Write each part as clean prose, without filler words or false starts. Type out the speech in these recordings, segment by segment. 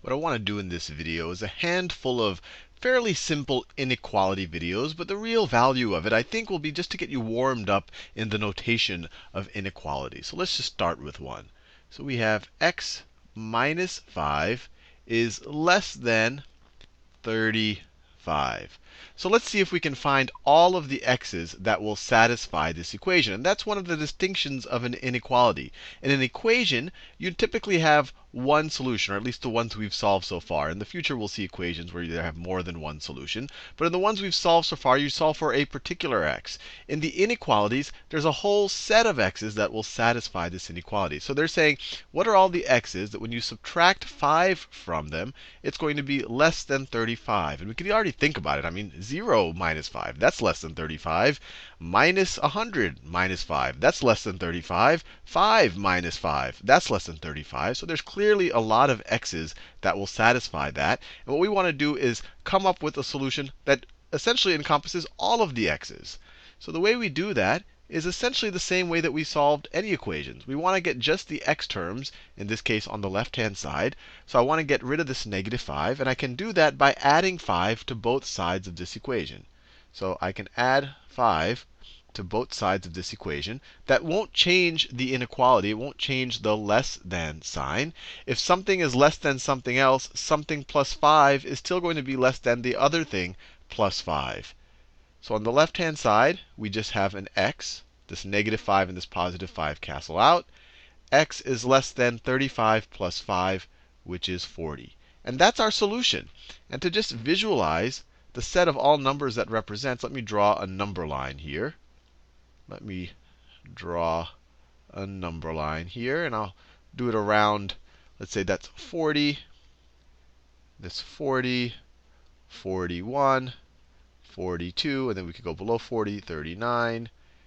What I want to do in this video is a handful of fairly simple inequality videos, but the real value of it, I think, will be just to get you warmed up in the notation of inequality. So let's just start with one. So we have x minus 5 is less than 35. So let's see if we can find all of the x's that will satisfy this equation. And that's one of the distinctions of an inequality. In an equation, you typically have one solution, or at least the ones we've solved so far. In the future, we'll see equations where you have more than one solution. But in the ones we've solved so far, you solve for a particular x. In the inequalities, there's a whole set of x's that will satisfy this inequality. So they're saying, what are all the x's that when you subtract 5 from them, it's going to be less than 35? And we can already think about it. I mean, 0 minus 5, that's less than 35. Minus 100 minus 5, that's less than 35. 5 minus 5, that's less than 35. So there's clearly a lot of x's that will satisfy that. And what we want to do is come up with a solution that essentially encompasses all of the x's. So the way we do that is essentially the same way that we solved any equations. We want to get just the x terms, in this case on the left-hand side. So I want to get rid of this negative 5. And I can do that by adding 5 to both sides of this equation. So I can add 5 to both sides of this equation. That won't change the inequality. It won't change the less than sign. If something is less than something else, something plus 5 is still going to be less than the other thing plus 5. So on the left-hand side, we just have an x. This negative 5 and this positive 5 cancel out. X is less than 35 plus 5, which is 40. And that's our solution. And to just visualize the set of all numbers that represents, let me draw a number line here. Let me draw a number line here. And I'll do it around, let's say that's 40, this 40, 41. 42, and then we could go below 40, 39,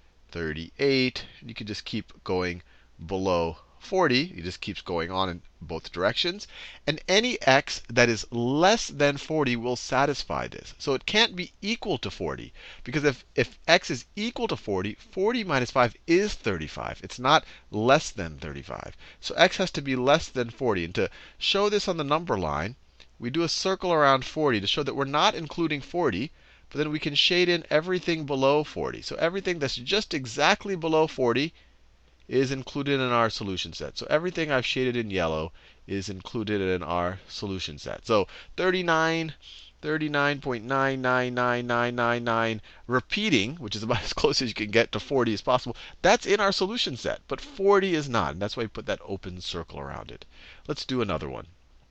38. And you could just keep going below 40. It just keeps going on in both directions. And any x that is less than 40 will satisfy this. So it can't be equal to 40. Because if x is equal to 40, 40 minus 5 is 35. It's not less than 35. So x has to be less than 40. And to show this on the number line, we do a circle around 40 to show that we're not including 40. But then we can shade in everything below 40. So everything that's just exactly below 40 is included in our solution set. So everything I've shaded in yellow is included in our solution set. So 39, 39.999999 repeating, which is about as close as you can get to 40 as possible, that's in our solution set. But 40 is not. And that's why we put that open circle around it. Let's do another one.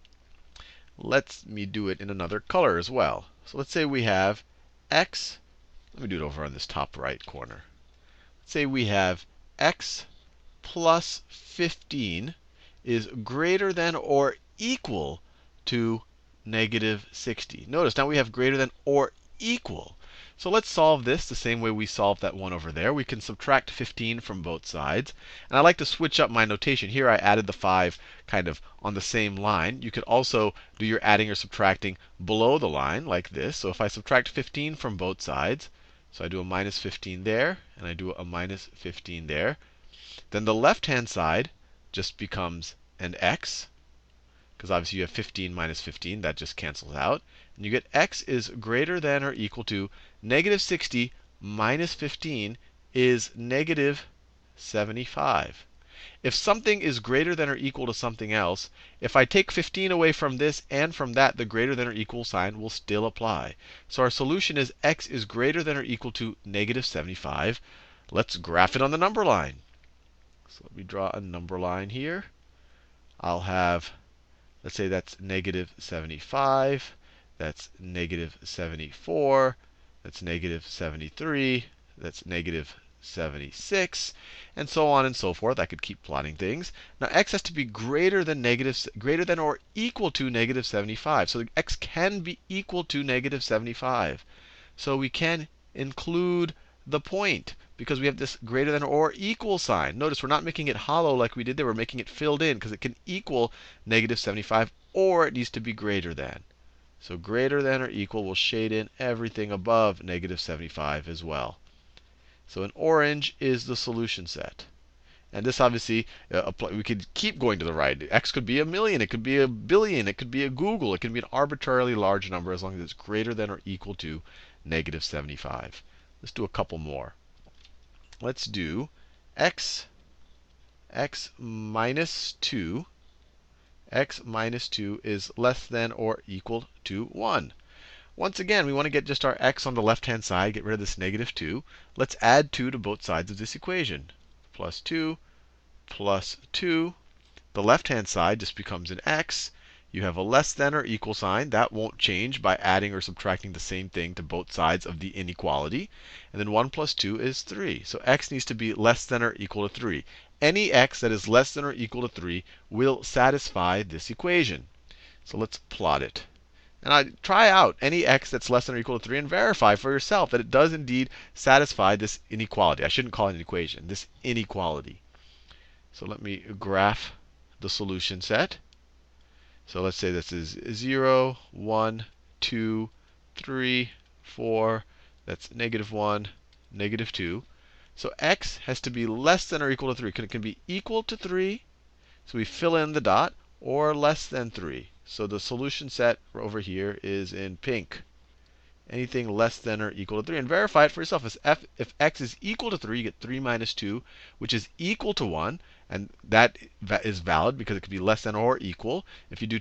Let me do it in another color as well. So let's say we have x, let me do it over on this top right corner. Let's say we have x plus 15 is greater than or equal to negative 60. Notice now we have greater than or equal. So let's solve this the same way we solved that one over there. We can subtract 15 from both sides. And I like to switch up my notation. Here I added the 5 kind of on the same line. You could also do your adding or subtracting below the line like this. So if I subtract 15 from both sides, so I do a minus 15 there, and I do a minus 15 there, then the left-hand side just becomes an x. Because obviously you have 15 minus 15. That just cancels out. And you get x is greater than or equal to negative 60 minus 15 is negative 75. If something is greater than or equal to something else, if I take 15 away from this and from that, the greater than or equal sign will still apply. So our solution is x is greater than or equal to negative 75. Let's graph it on the number line. So let me draw a number line here. I'll have, let's say that's negative 75. That's negative 74. That's negative 73. That's negative 76, and so on and so forth. I could keep plotting things. Now x has to be greater than or equal to negative 75. So x can be equal to negative 75. So we can include the point because we have this greater than or equal sign. Notice we're not making it hollow like we did there. We're making it filled in because it can equal negative 75 or it needs to be greater than. So greater than or equal will shade in everything above negative 75 as well. So in orange is the solution set. And this obviously, we could keep going to the right. X could be a million, it could be a billion, it could be a Google, it could be an arbitrarily large number as long as it's greater than or equal to negative 75. Let's do a couple more. Let's do x minus 2. X minus 2 is less than or equal to 1. Once again, we want to get just our x on the left-hand side, get rid of this negative 2. Let's add 2 to both sides of this equation. Plus 2 plus 2. The left-hand side just becomes an x. You have a less than or equal sign. That won't change by adding or subtracting the same thing to both sides of the inequality. And then 1 plus 2 is 3. So x needs to be less than or equal to 3. Any x that is less than or equal to 3 will satisfy this equation. So let's plot it. And I try out any x that's less than or equal to 3 and verify for yourself that it does indeed satisfy this inequality. I shouldn't call it an equation, this inequality. So let me graph the solution set. So let's say this is 0, 1, 2, 3, 4. That's negative 1, negative 2. So x has to be less than or equal to 3. It can be equal to 3. So we fill in the dot, or less than 3. So the solution set over here is in pink. Anything less than or equal to 3. And verify it for yourself. If x is equal to 3, you get 3 minus 2, which is equal to 1. And that is valid because it could be less than or equal. If you do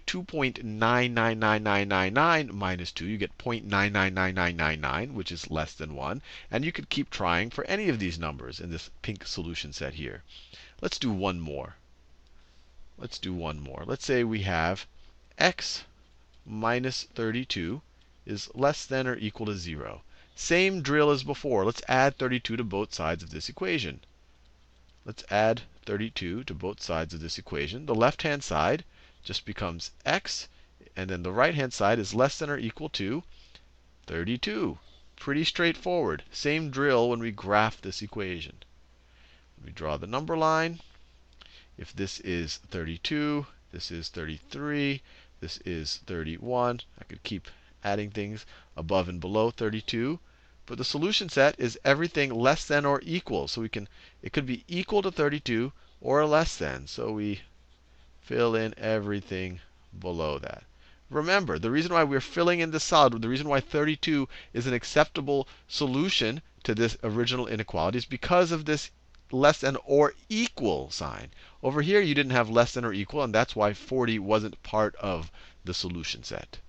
2.999999 minus 2, you get 0.999999, which is less than 1. And you could keep trying for any of these numbers in this pink solution set here. Let's do one more. Let's do one more. Let's say we have x minus 32 is less than or equal to 0. Same drill as before. Let's add 32 to both sides of this equation. Let's add 32 to both sides of this equation. The left-hand side just becomes x, and then the right-hand side is less than or equal to 32. Pretty straightforward. Same drill when we graph this equation. Let me draw the number line. If this is 32, this is 33, this is 31. I could keep adding things above and below 32. But the solution set is everything less than or equal. So it could be equal to 32 or less than. So we fill in everything below that. Remember, the reason why we're filling in this solid, the reason why 32 is an acceptable solution to this original inequality is because of this less than or equal sign. Over here, you didn't have less than or equal, and that's why 40 wasn't part of the solution set.